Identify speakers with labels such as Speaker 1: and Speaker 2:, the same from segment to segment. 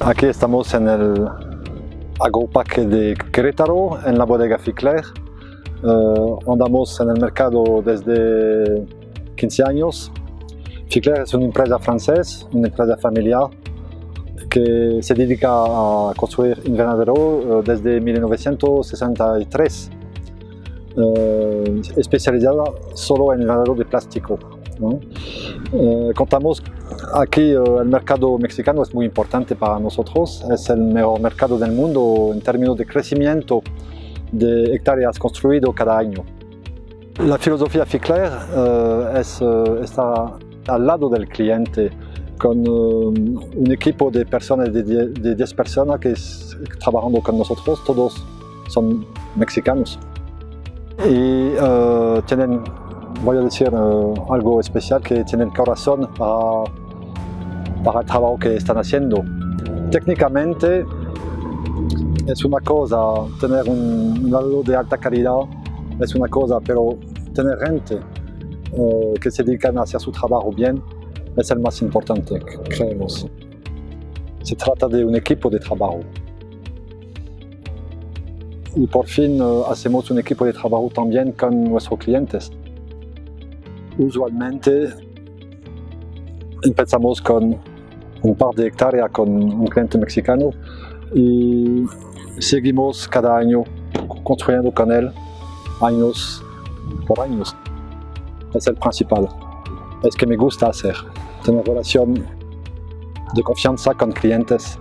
Speaker 1: Aquí estamos en el Agroparque de Querétaro, en la bodega Ficler. Andamos en el mercado desde 15 años. Ficler es una empresa francesa, una empresa familiar que se dedica a construir invernaderos desde 1963, especializada solo en invernaderos de plástico, ¿no? Contamos aquí, el mercado mexicano es muy importante para nosotros, es el mejor mercado del mundo en términos de crecimiento de hectáreas construidas cada año. La filosofía Ficler está al lado del cliente, con un equipo de personas, de 10 personas que trabajando con nosotros, todos son mexicanos. Y tienen, voy a decir algo especial, que tienen corazón para el trabajo que están haciendo. Técnicamente es una cosa, tener un algo de alta calidad es una cosa, pero tener gente que se dedican a hacer su trabajo bien es el más importante, creemos. Se trata de un equipo de trabajo. Y por fin hacemos un equipo de trabajo también con nuestros clientes. Usualmente empezamos con un par de hectáreas con un cliente mexicano y seguimos cada año construyendo con él años por años. Es el principal. Es que me gusta hacer. Tener relación de confianza con clientes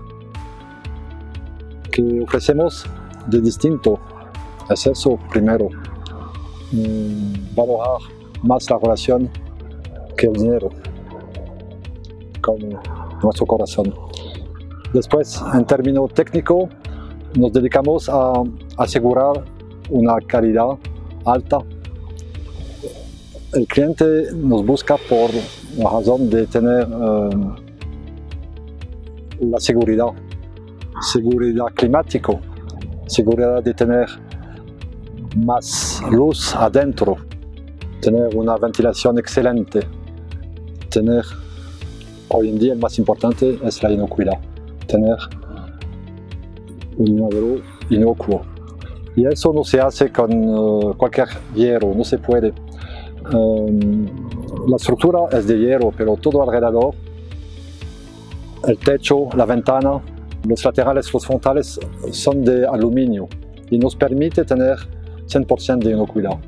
Speaker 1: que ofrecemos de distinto. Es eso primero. Valorar más la relación que el dinero con nuestro corazón. Después, en términos técnicos, nos dedicamos a asegurar una calidad alta. El cliente nos busca por la razón de tener la seguridad climática, seguridad de tener más luz adentro, tener una ventilación excelente, tener, hoy en día el más importante es la inocuidad, tener un invernadero inocuo. Y eso no se hace con cualquier hierro, no se puede. La estructura es de hierro, pero todo alrededor, el techo, la ventana, los laterales, los frontales son de aluminio y nos permite tener 100% de inocuidad.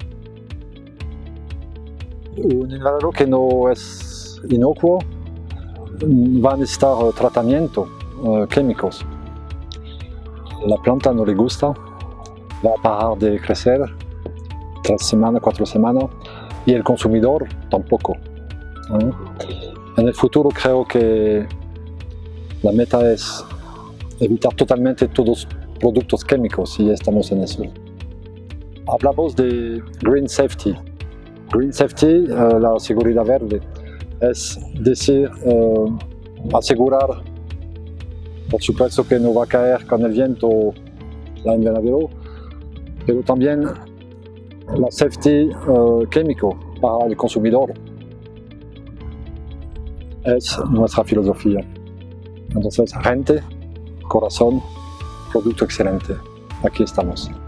Speaker 1: Un invernadero que no es inocuo va a necesitar tratamiento químicos. La planta no le gusta, va a parar de crecer 3 semanas, 4 semanas, y el consumidor tampoco. En el futuro creo que la meta es evitar totalmente todos los productos químicos y estamos en eso. Hablamos de Green Safety. Green Safety, la seguridad verde, es decir, asegurar, por supuesto que no va a caer con el viento la invernadero, pero también la safety químico para el consumidor. Es nuestra filosofía. Entonces, gente, corazón, producto excelente. Aquí estamos.